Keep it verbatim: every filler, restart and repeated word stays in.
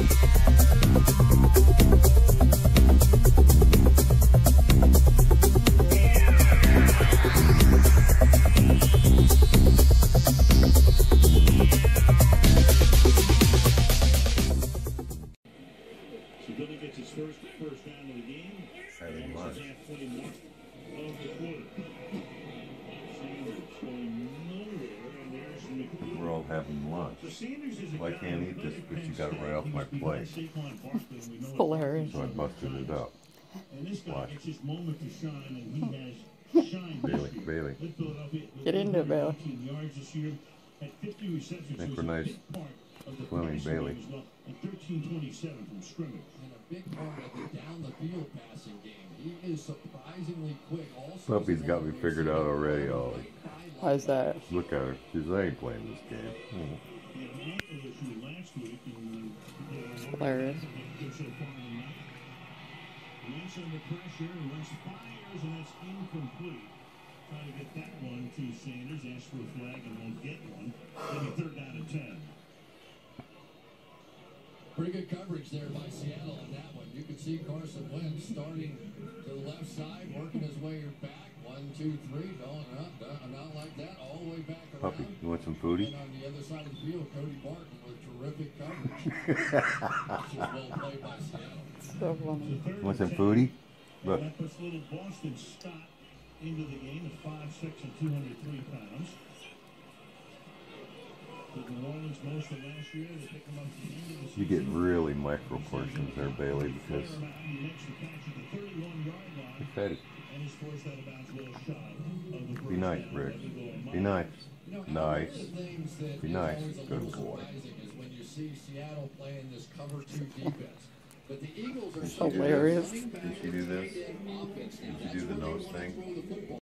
First, first down of the game. Having lunch. We're all having lunch. Well, I can't eat this because you got it right off my plate. It's hilarious. So I busted it up. Watch. Bailey, Bailey. Get into it, Bailey. Think we're nice swimming, Bailey. thirteen twenty-seven from scrimmage. And a big part of the down the field passing game. He is surprisingly quick. Puppy's got me figured out already, Ollie. How's that? Look at her. She's I ain't playing this game. Mm. It's hilarious. Lance under pressure, and Lance fires, and that's incomplete. Trying to get that one to Sanders. Asks for a flag and won't get one. Maybe third down and ten. Pretty good coverage there by Seattle on that one. You can see Carson Wentz starting to the left side, working his way back. One, two, three, going up, down, not like that, all the way back around. Puppy, you want some foodie? And on the other side of the field, Cody Barton with terrific coverage. Which is well played by Seattle. So funny. You want some foodie? Look. That puts little Boston Scott into the game at five six and two hundred three pounds. New Orleans most of last year, they pick them up at the end of the season. You get really micro portions there, Bailey, because you're fed. Be nice, Rick. Be nice. Nice. Be nice. Good boy. When you see Seattle playing this cover two defense. But the Eagles are hilarious. Did she do this? Did she do the nose thing?